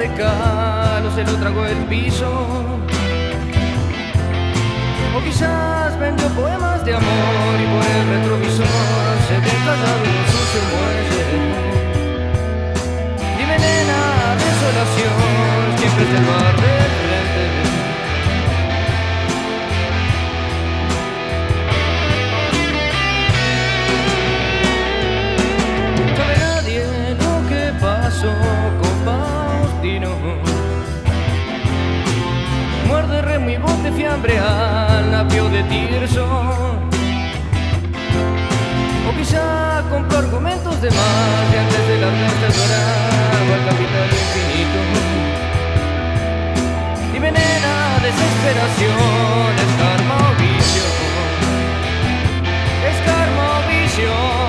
de cal o se lo tragó el piso. O quizás vendió poemas de amor y por el retrovisor se ve callado en un sucio muelle. Dime nena, desolación, siempre es el bar del frente. No sabe nadie lo que pasó con Faustino. Muerde remo y bote fiambre al navío de Tirso. O quizá compró argumentos de más y antes de la resta dorado al capital infinito. Dime nena, desesperación, es karma o vicio. Es karma o vicio.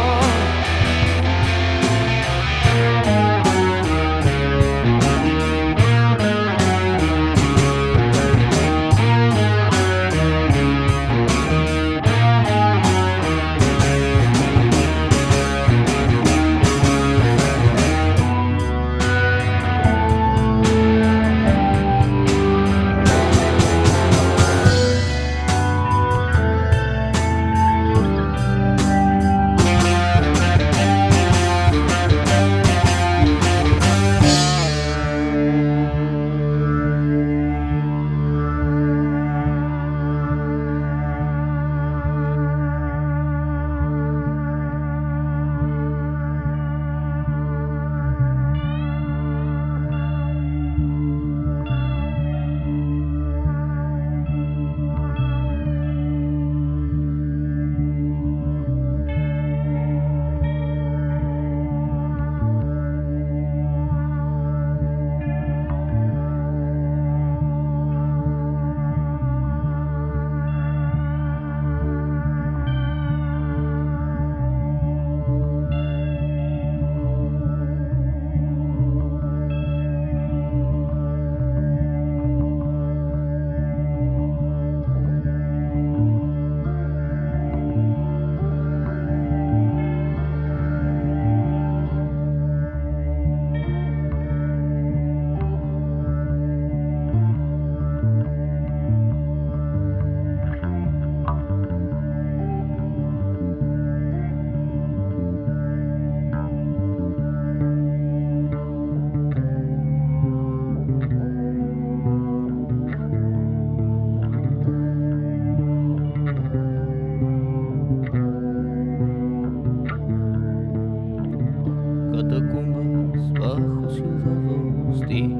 Catacumbas bajo ciudad hostil,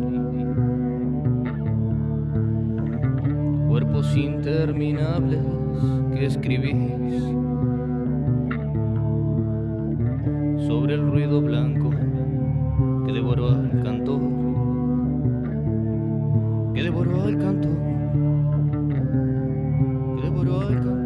cuerpos interminables que escribís sobre el ruido blanco que devoró al cantor, que devoró al cantor, que devoró al cantor.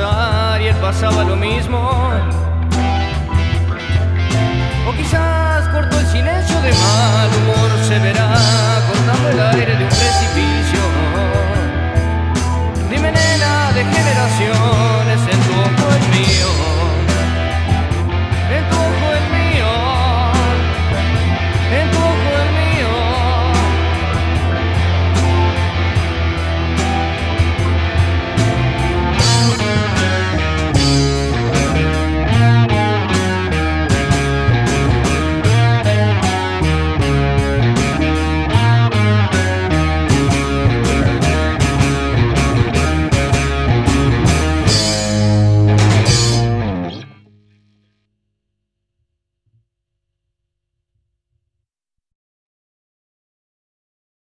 pasar y él pasaba lo mismo.